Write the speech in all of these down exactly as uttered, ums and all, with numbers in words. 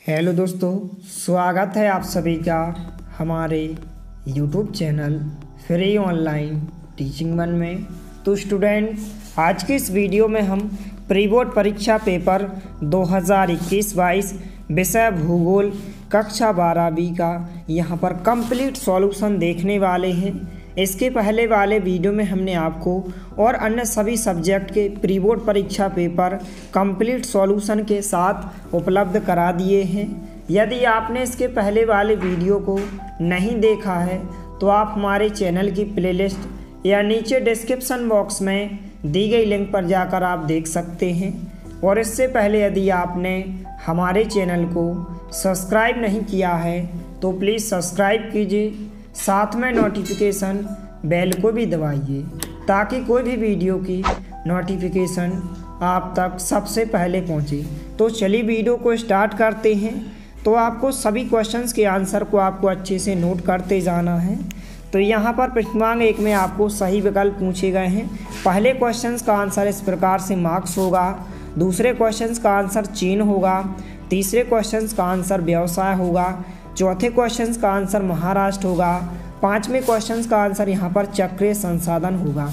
Hello दोस्तों, स्वागत है आप सभी का हमारे YouTube channel free online teaching one में। तो स्टूडेंट, आज की इस वीडियो में हम प्री बोर्ड परीक्षा पेपर दो हज़ार इक्कीस बाईस विषय भूगोल कक्षा बारहवीं का यहाँ पर कंप्लीट सॉल्यूशन देखने वाले हैं। इसके पहले वाले वीडियो में हमने आपको और अन्य सभी सब्जेक्ट के प्री बोर्ड परीक्षा पेपर कंप्लीट सॉल्यूशन के साथ उपलब्ध करा दिए हैं। यदि आपने इसके पहले वाले वीडियो को नहीं देखा है तो आप हमारे चैनल की प्लेलिस्ट या नीचे डिस्क्रिप्शन बॉक्स में दी गई लिंक पर जाकर आप देख सकते हैं। और इससे पहले यदि आपने हमारे चैनल को सब्सक्राइब नहीं किया है तो प्लीज़ सब्सक्राइब कीजिए, साथ में नोटिफिकेशन बेल को भी दबाइए ताकि कोई भी वीडियो की नोटिफिकेशन आप तक सबसे पहले पहुंचे। तो चलिए वीडियो को स्टार्ट करते हैं। तो आपको सभी क्वेश्चंस के आंसर को आपको अच्छे से नोट करते जाना है। तो यहाँ पर प्रश्नांक एक में आपको सही विकल्प पूछे गए हैं। पहले क्वेश्चंस का आंसर इस प्रकार से मार्क्स होगा, दूसरे क्वेश्चंस का आंसर चीन होगा, तीसरे क्वेश्चंस का आंसर व्यवसाय होगा, चौथे क्वेश्चंस का आंसर महाराष्ट्र होगा, पांचवें क्वेश्चंस का आंसर यहाँ पर चक्रीय संसाधन होगा।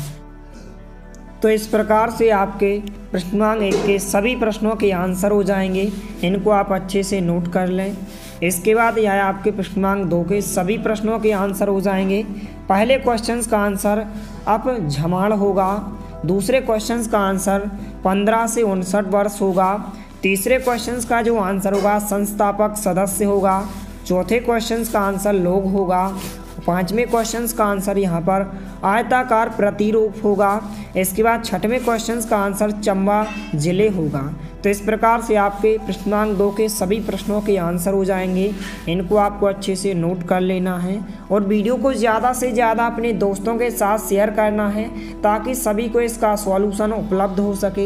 तो इस प्रकार से आपके प्रश्नांक एक के सभी प्रश्नों के आंसर हो जाएंगे। इनको आप अच्छे से नोट कर लें। इसके बाद यह आपके प्रश्नांक दो के सभी प्रश्नों के आंसर हो जाएंगे। पहले क्वेश्चंस का आंसर अप झमाड़ होगा, दूसरे क्वेश्चंस का आंसर पंद्रह से उनसठ वर्ष होगा, तीसरे क्वेश्चंस का जो आंसर होगा संस्थापक सदस्य होगा, चौथे क्वेश्चंस का आंसर लोग होगा, पांचवें क्वेश्चंस का आंसर यहाँ पर आयताकार प्रतिरूप होगा। इसके बाद छठवें क्वेश्चंस का आंसर चंबा जिले होगा। तो इस प्रकार से आपके प्रश्नांक दो के सभी प्रश्नों के आंसर हो जाएंगे। इनको आपको अच्छे से नोट कर लेना है और वीडियो को ज़्यादा से ज़्यादा अपने दोस्तों के साथ शेयर करना है ताकि सभी को इसका सॉल्यूशन उपलब्ध हो सके।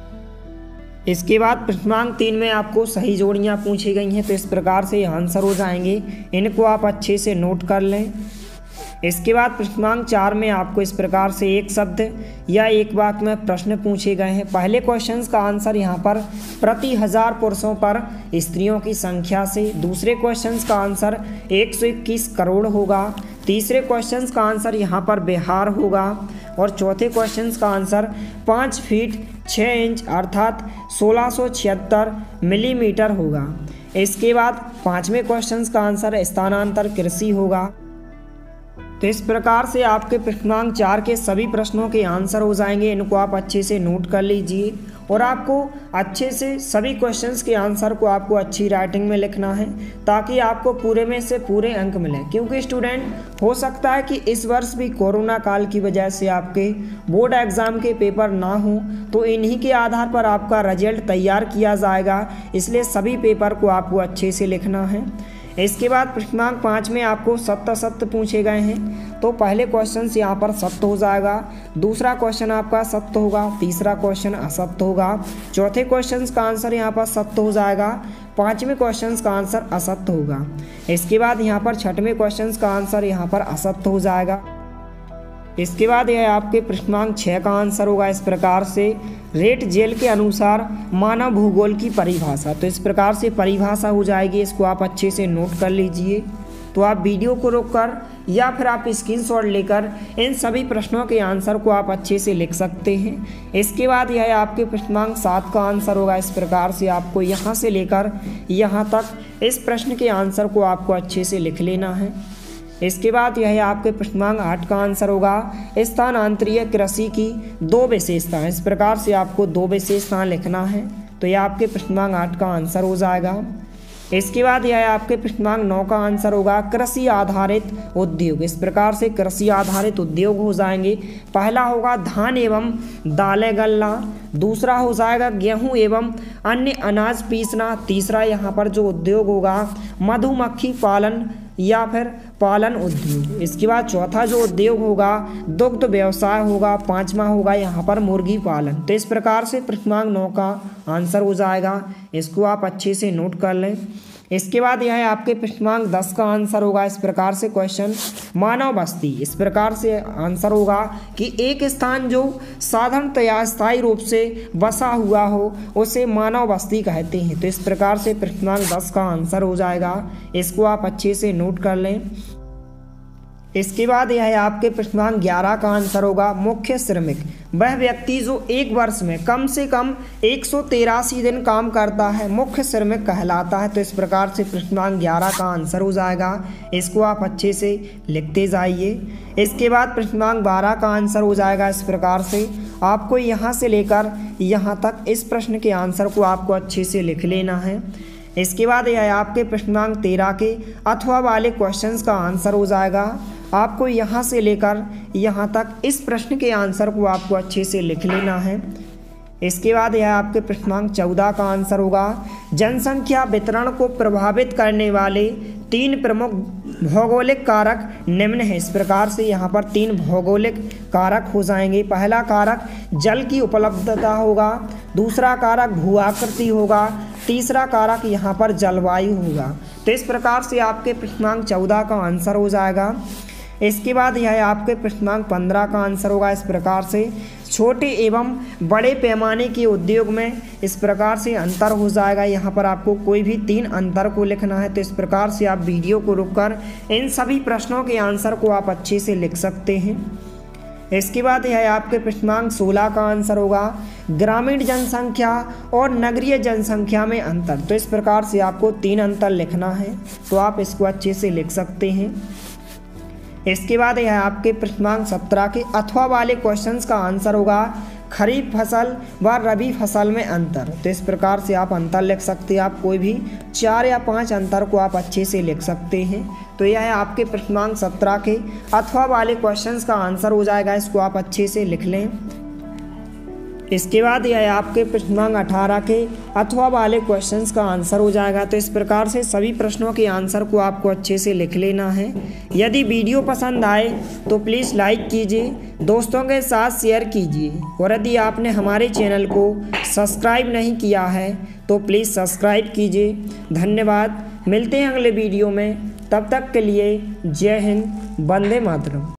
इसके बाद प्रश्नांक तीन में आपको सही जोड़ियाँ पूछी गई हैं। तो इस प्रकार से आंसर हो जाएंगे। इनको आप अच्छे से नोट कर लें। इसके बाद प्रश्नांक चार में आपको इस प्रकार से एक शब्द या एक वाक्य में प्रश्न पूछे गए हैं। पहले क्वेश्चंस का आंसर यहाँ पर प्रति हजार पुरुषों पर स्त्रियों की संख्या से, दूसरे क्वेश्चंस का आंसर एक सौ इक्कीस करोड़ होगा, तीसरे क्वेश्चंस का आंसर यहाँ पर बिहार होगा और चौथे क्वेश्चंस का आंसर पाँच फीट छः इंच अर्थात सोलह सौ छिहत्तर मिलीमीटर होगा। इसके बाद पाँचवें क्वेश्चंस का आंसर स्थानांतर कृषि होगा। तो इस प्रकार से आपके प्रश्नांक चार के सभी प्रश्नों के आंसर हो जाएंगे। इनको आप अच्छे से नोट कर लीजिए और आपको अच्छे से सभी क्वेश्चंस के आंसर को आपको अच्छी राइटिंग में लिखना है ताकि आपको पूरे में से पूरे अंक मिलें। क्योंकि स्टूडेंट हो सकता है कि इस वर्ष भी कोरोना काल की वजह से आपके बोर्ड एग्ज़ाम के पेपर ना हो, तो इन्हीं के आधार पर आपका रिजल्ट तैयार किया जाएगा। इसलिए सभी पेपर को आपको अच्छे से लिखना है। इसके बाद प्रश्नांक पाँच में आपको सत्य सत्य पूछे गए हैं। तो पहले क्वेश्चन यहाँ पर सत्य हो जाएगा, दूसरा क्वेश्चन आपका सत्य होगा, तीसरा क्वेश्चन असत्य होगा, चौथे क्वेश्चन का आंसर यहाँ पर सत्य हो जाएगा, पांचवें क्वेश्चन का आंसर असत्य होगा। इसके बाद यहाँ पर छठवें क्वेश्चन का आंसर यहाँ पर असत्य हो जाएगा। इसके बाद यह आपके प्रश्नांक छः का आंसर होगा इस प्रकार से, रेट जेल के अनुसार मानव भूगोल की परिभाषा। तो इस प्रकार से परिभाषा हो जाएगी। इसको आप अच्छे से नोट कर लीजिए। तो आप वीडियो को रोककर या फिर आप स्क्रीनशॉट लेकर इन सभी प्रश्नों के आंसर को आप अच्छे से लिख सकते हैं। इसके बाद यह आपके प्रश्नांक सात का आंसर होगा इस प्रकार से, आपको यहाँ से लेकर यहाँ तक इस प्रश्न के आंसर को आपको अच्छे से लिख लेना है। इसके बाद यह आपके प्रश्नांक आठ का आंसर होगा स्थानांतरीय कृषि की दो विशेषताएं। इस प्रकार से आपको दो विशेषताएं लिखना है। तो यह आपके प्रश्नांक आठ का आंसर हो जाएगा। इसके बाद यह आपके प्रश्नांक नौ का आंसर होगा कृषि आधारित उद्योग। इस प्रकार से कृषि आधारित उद्योग हो जाएंगे। पहला होगा धान एवं दालें गलना, दूसरा हो जाएगा गेहूं एवं अन्य अनाज पीसना, तीसरा यहाँ पर जो उद्योग होगा मधुमक्खी पालन या फिर पालन उद्योग। इसके बाद चौथा जो उद्योग होगा दुग्ध व्यवसाय होगा, पांचवा होगा यहाँ पर मुर्गी पालन। तो इस प्रकार से प्रश्नांक नौ का आंसर हो जाएगा। इसको आप अच्छे से नोट कर लें। इसके बाद यह है आपके पृष्ठांक दस का आंसर होगा इस प्रकार से क्वेश्चन, मानव बस्ती। इस प्रकार से आंसर होगा कि एक स्थान जो साधारणतया स्थायी रूप से बसा हुआ हो उसे मानव बस्ती कहते हैं। तो इस प्रकार से पृष्ठांक दस का आंसर हो जाएगा, इसको आप अच्छे से नोट कर लें। इसके बाद यह है आपके पृष्ठांक ग्यारह का आंसर होगा मुख्य श्रमिक, वह व्यक्ति जो एक वर्ष में कम से कम एक सौ तिरासी दिन काम करता है मुख्य श्रमिक कहलाता है। तो इस प्रकार से पृष्ठांक ग्यारह का आंसर हो जाएगा, इसको आप अच्छे से लिखते जाइए। इसके बाद पृष्ठांक बारह का आंसर हो जाएगा इस प्रकार से, आपको यहाँ से लेकर यहाँ तक इस प्रश्न के आंसर को आपको अच्छे से लिख लेना है। इसके बाद यह आपके पृष्ठांक तेरह के अथवा वाले क्वेश्चंस का आंसर हो जाएगा, आपको यहाँ से लेकर यहाँ तक इस प्रश्न के आंसर को आपको अच्छे से लिख लेना है। इसके बाद यह आपके पृष्ठांक चौदह का आंसर होगा, जनसंख्या वितरण को प्रभावित करने वाले तीन प्रमुख भौगोलिक कारक निम्न हैं। इस प्रकार से यहाँ पर तीन भौगोलिक कारक हो जाएंगे। पहला कारक जल की उपलब्धता होगा, दूसरा कारक भू आकृति होगा, तीसरा कारक यहाँ पर जलवायु होगा। तो इस प्रकार से आपके पृष्ठांक चौदह का आंसर हो जाएगा। इसके बाद यह आपके पृष्ठांक पंद्रह का आंसर होगा इस प्रकार से, छोटे एवं बड़े पैमाने के उद्योग में इस प्रकार से अंतर हो जाएगा। यहाँ पर आपको कोई भी तीन अंतर को लिखना है। तो इस प्रकार से आप वीडियो को रुककर इन सभी प्रश्नों के आंसर को आप अच्छे से लिख सकते हैं। इसके बाद यह आपके पृष्ठांक सोलह का आंसर होगा, ग्रामीण जनसंख्या और नगरीय जनसंख्या में अंतर। तो इस प्रकार से आपको तीन अंतर लिखना है, तो आप इसको अच्छे से लिख सकते हैं। इसके बाद यह आपके पृष्ठांक सत्रह के अथवा वाले क्वेश्चंस का आंसर होगा, खरीफ फसल व रबी फसल में अंतर। तो इस प्रकार से आप अंतर लिख सकते हैं, आप कोई भी चार या पांच अंतर को आप अच्छे से लिख सकते हैं। तो यह है आपके पृष्ठांक सत्रह के अथवा वाले क्वेश्चंस का आंसर हो जाएगा, इसको आप अच्छे से लिख लें। इसके बाद यह आपके पृष्ठांक अठारह के अथवा वाले क्वेश्चंस का आंसर हो जाएगा। तो इस प्रकार से सभी प्रश्नों के आंसर को आपको अच्छे से लिख लेना है। यदि वीडियो पसंद आए तो प्लीज़ लाइक कीजिए, दोस्तों के साथ शेयर कीजिए, और यदि आपने हमारे चैनल को सब्सक्राइब नहीं किया है तो प्लीज़ सब्सक्राइब कीजिए। धन्यवाद, मिलते हैं अगले वीडियो में, तब तक के लिए जय हिंद, वंदे मातरम।